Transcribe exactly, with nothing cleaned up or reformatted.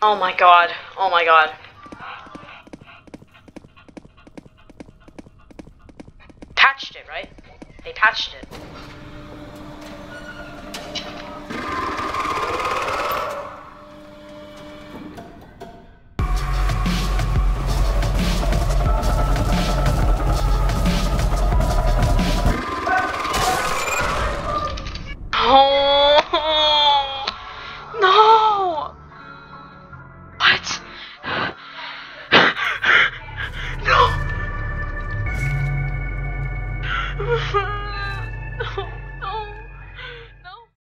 Oh my god. Oh my god. Patched it, right? They patched it.